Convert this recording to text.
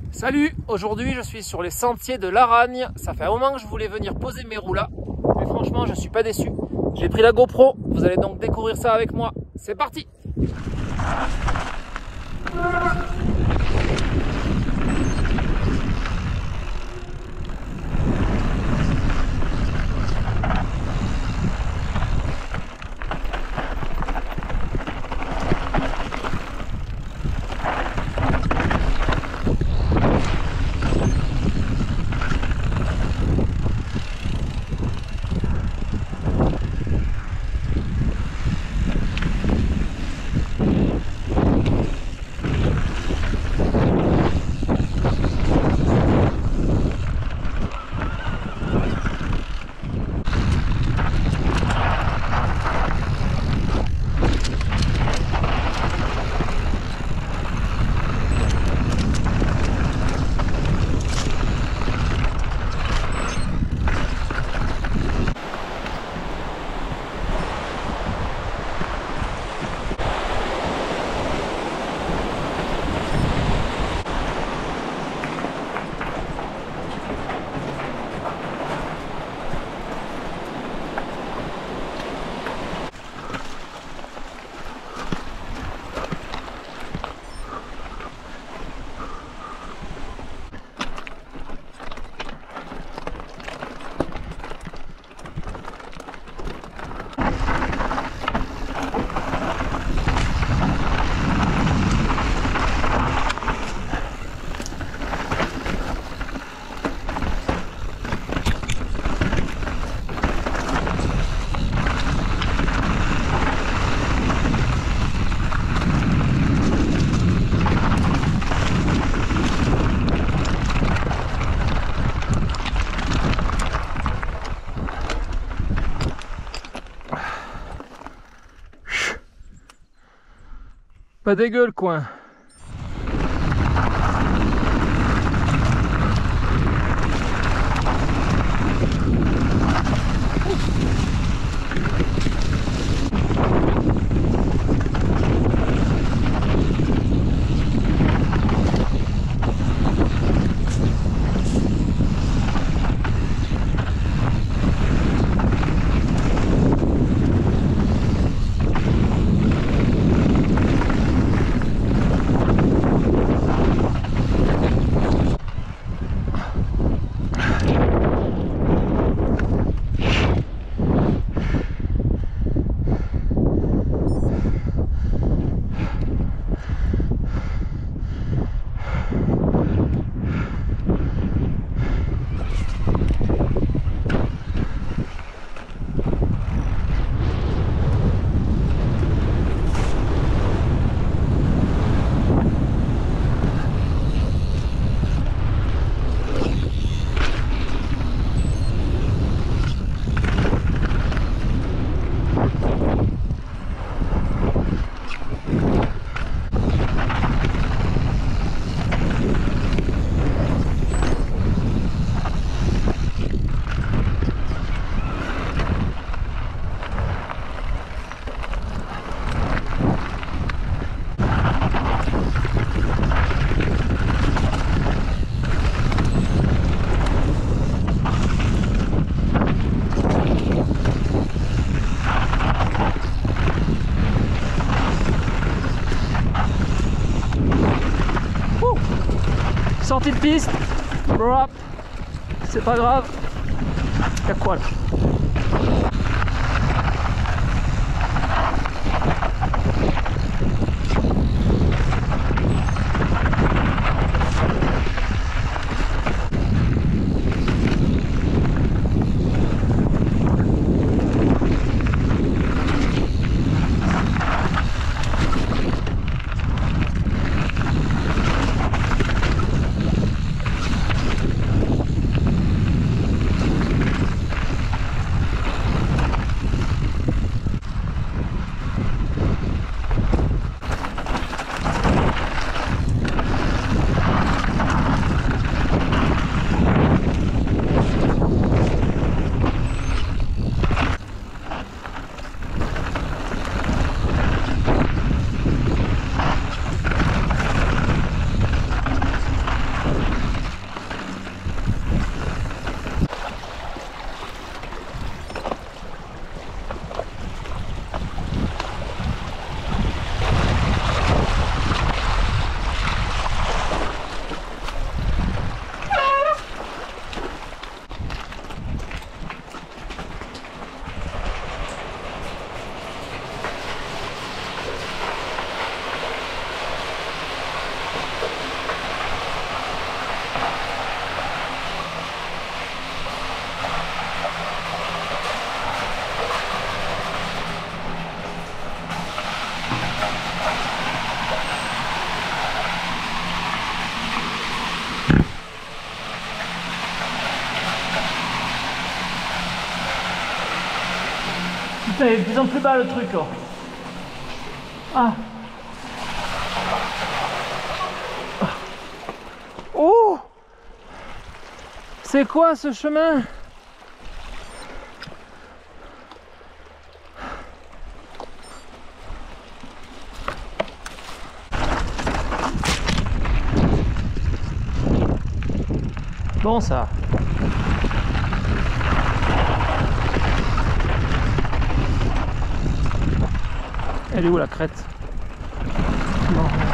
Salut, aujourd'hui je suis sur les sentiers de l'Aragne. Ça fait un moment que je voulais venir poser mes roues là, mais franchement je suis pas déçu. J'ai pris la GoPro, vous allez donc découvrir ça avec moi. C'est parti! Pas dégueu le coin. Sortie de piste, c'est pas grave. Y'a quoi là? Putain, il est de plus en plus bas le truc. Oh. Ah. Oh. C'est quoi ce chemin? Bon ça. Elle est où la crête? Bon.